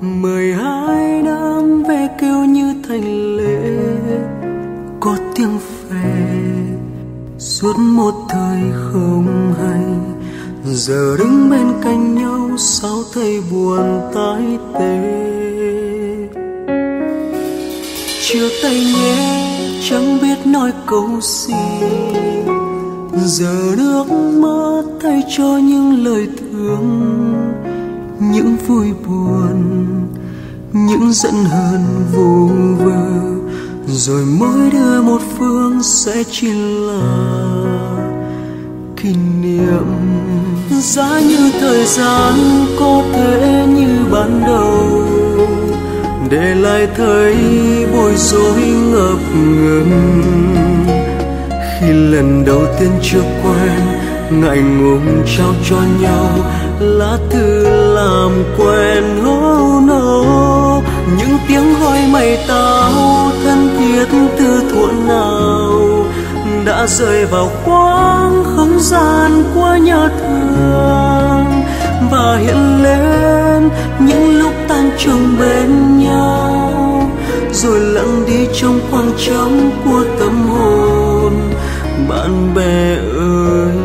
12 năm ve kêu như thành lễ, có tiếng phè suốt một thời không hay. Giờ đứng bên cạnh nhau sao thấy buồn tái tê. Chia tay nhé chẳng biết nói câu gì, giờ nước mắt thay cho những lời thương, những vui buồn, những giận hờn vô vơ. Rồi mỗi đứa một phương sẽ chỉ là kỷ niệm. Giá như thời gian có thể như ban đầu, để lại thấy bối rối ngập ngừng. Khi lần đầu tiên chưa quen, ngại ngùng trao cho nhau lá thư làm quen. Oh no, những tiếng hỏi mày tao thân thiết từ thuở nào đã rơi vào khoảng không gian của nhớ thương, và hiện lên những lúc tan trường bên nhau, rồi lặng đi trong khoảng trống của tâm hồn. Bạn bè ơi,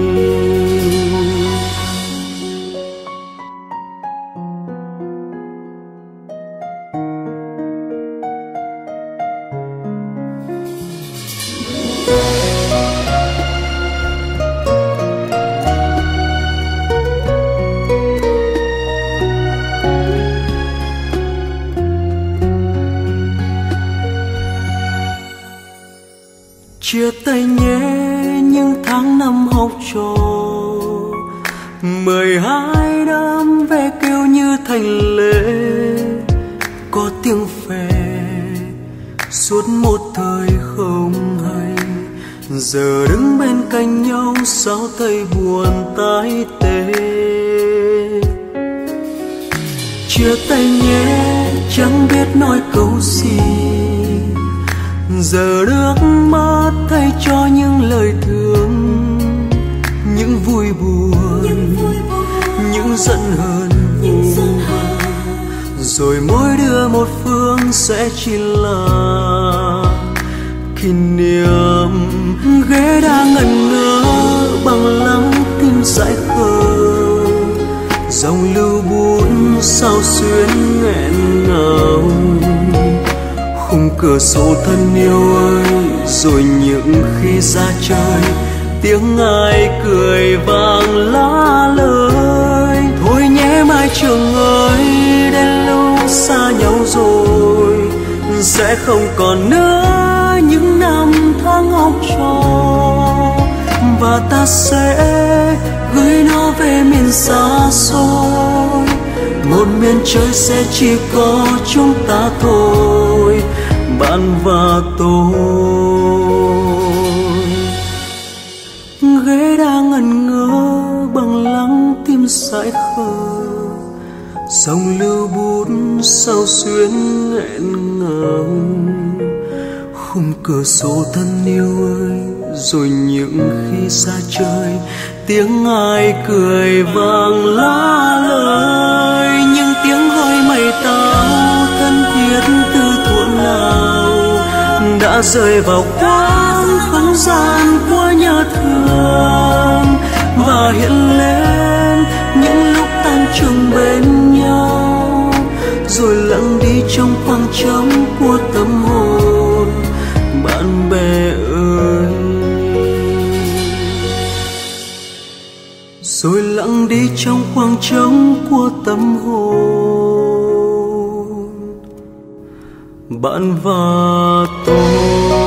chia tay nhé những tháng năm học trò. 12 năm ve kêu như thành lễ, có tiếng phè suốt một thời không hay. Giờ đứng bên cạnh nhau sao thấy buồn tái tê. Chia tay nhé chẳng biết nói câu gì, giờ nước mắt thay cho những lời thương, những vui buồn, những giận hờn vô vơ. Rồi mỗi đứa một phương sẽ chỉ là kỷ niệm. Ghế đã ngẩn ngơ bằng lắng tim dại khờ, dòng lưu bút sao xuyến nghẹn ngào. Khung cửa sổ thân yêu ơi, rồi những khi ra chơi tiếng ai cười vang lá lời. Thôi nhé mai trường ơi, đến lúc xa nhau rồi sẽ không còn nữa những năm tháng học trò, và ta sẽ gửi nó về miền xa xôi. Một miền trời sẽ chỉ có chúng ta thôi, bạn và tôi. Ghế đang ngẩn ngơ bằng lắng tim dại khờ, dòng lưu bút sao xuyến nghẹn ngào. Khung cửa sổ thân yêu ơi, rồi những khi ra chơi tiếng ai cười vang lá lời. Những tiếng hỏi mày tao thân thiết từ thuở nào đã rơi vào khoảng không gian của nhớ thương, và hiện lên những lúc tan trường bên nhau, rồi lặng đi trong khoảng trống của tâm hồn. Bạn bè ơi, rồi lặng đi trong khoảng trống của tâm hồn. Bạn và tôi.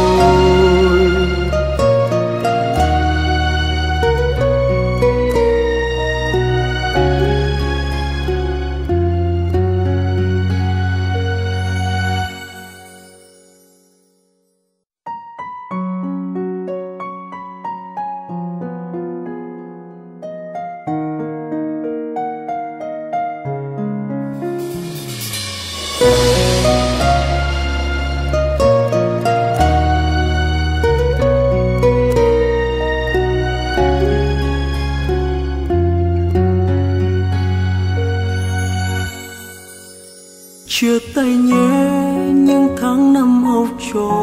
chia tay nhé những tháng năm học trò,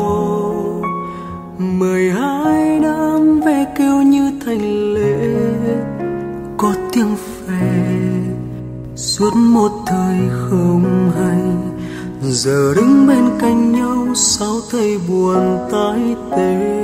12 năm ve kêu như thành lễ, có tiếng phè suốt một thời không hay. Giờ đứng bên cạnh nhau sao thấy buồn tái tê.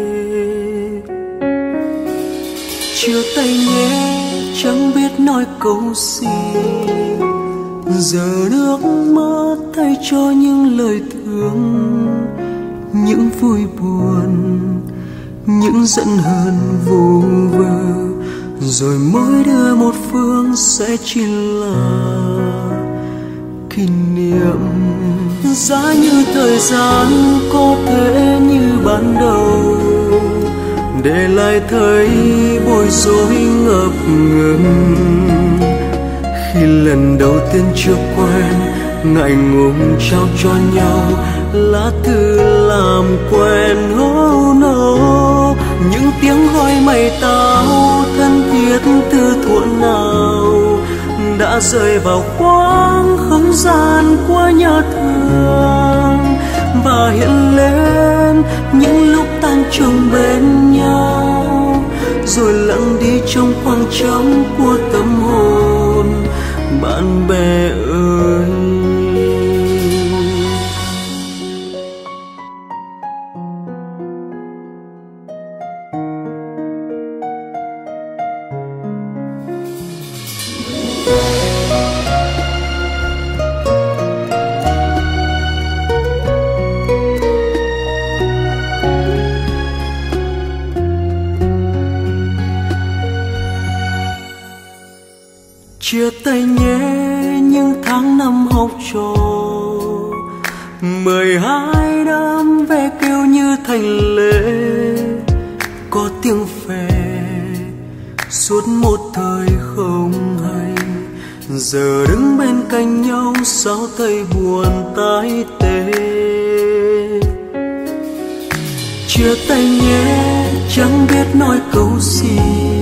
Chia tay nhé chẳng biết nói câu gì, giờ nước mắt thay cho những lời thương, những vui buồn, những giận hờn vô vơ, rồi mỗi đứa một phương sẽ chỉ là kỷ niệm. Giá như thời gian có thể như ban đầu, để lại thấy bối rối ngập ngừng. Khi lần đầu tiên chưa quen, ngại ngùng trao cho nhau lá thư làm quen. Oh no, những tiếng gọi mày tao thân thiết từ thuở nào đã rơi vào khoảng không gian của nhà thương, và hiện lên những lúc tan trường bên nhau, rồi lặng đi trong khoảng trống của tâm hồn. Bạn bè ơi, chia tay nhé những tháng năm học trò, 12 năm ve kêu như thành lễ, có tiếng phè suốt một thời không hay. Giờ đứng bên cạnh nhau sao thấy buồn tái tê. Chia tay nhé chẳng biết nói câu gì,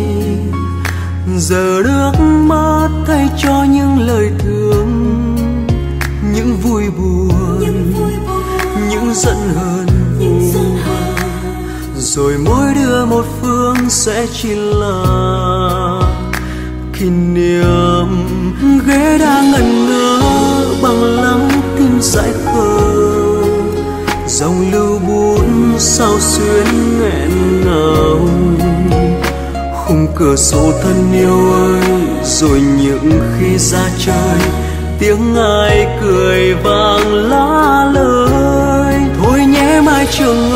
giờ nước mắt thay cho những lời thương, những vui buồn, những giận hờn vô vơ, rồi mỗi đứa một phương sẽ chỉ là kỷ niệm. Ghế đã ngẩn ngơ bằng lắng tim dại khờ, dòng lưu bút sao xuyến nghẹn ngào. Khung cửa sổ thân yêu ơi, rồi những khi ra chơi tiếng ai cười vang lá lời. Thôi nhé mai trường